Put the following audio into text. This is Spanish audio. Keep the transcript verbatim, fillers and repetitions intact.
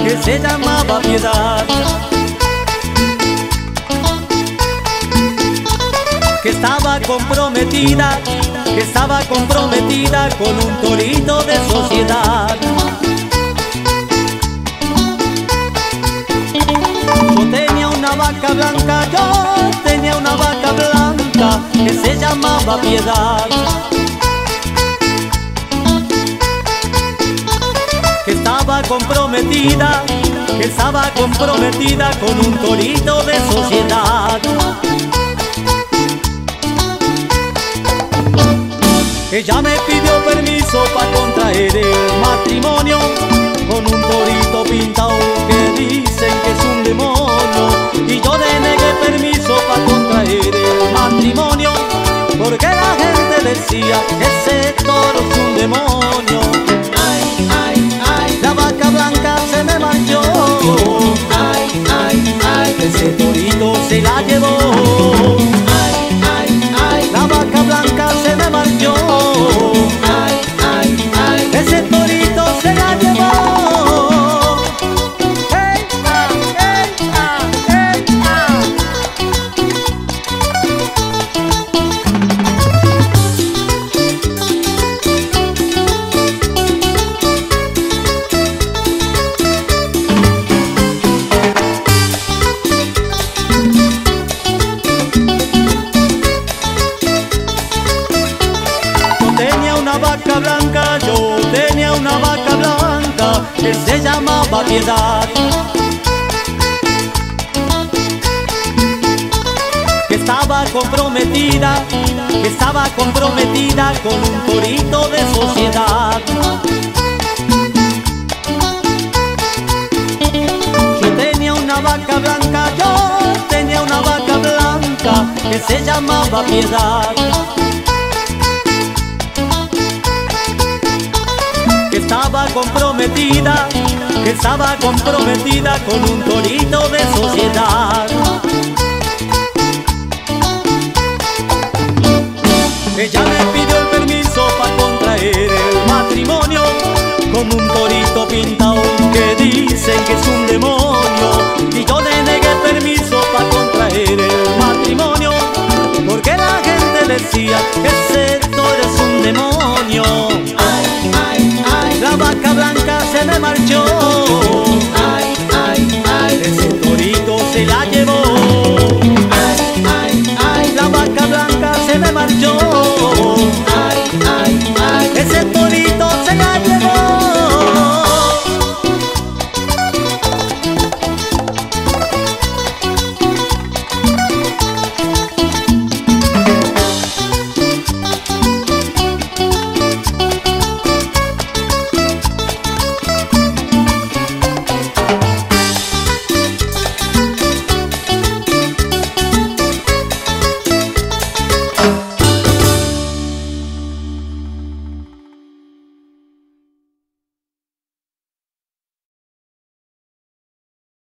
que se llamaba Piedad, que estaba comprometida, que estaba comprometida con un torito de sociedad. Yo tenía una vaca blanca, yo tenía una vaca blanca que se llamaba Piedad, que estaba comprometida, que estaba comprometida con un torito de sociedad. Ella me pidió permiso para contraer el matrimonio con un torito pintado que dicen que es un demonio. Y yo le negué permiso para contraer el matrimonio porque la gente decía que ese toro es un demonio. Ay, ay, ay, la vaca blanca se me marchó. Ay, ay, ay, ese torito se la llevó. Ay, ay, ay, la vaca blanca se me marchó. Ay, ay, ay, ese torito se la llevó. Hey, ah, hey, ah, hey, ah. Vaca blanca, yo tenía una vaca blanca que se llamaba Piedad, que estaba comprometida, que estaba comprometida con un torito de sociedad. Yo tenía una vaca blanca, yo tenía una vaca blanca que se llamaba Piedad, que estaba comprometida, que estaba comprometida con un torito de sociedad. Ella me pidió el permiso para contraer el matrimonio con un torito pintado que dice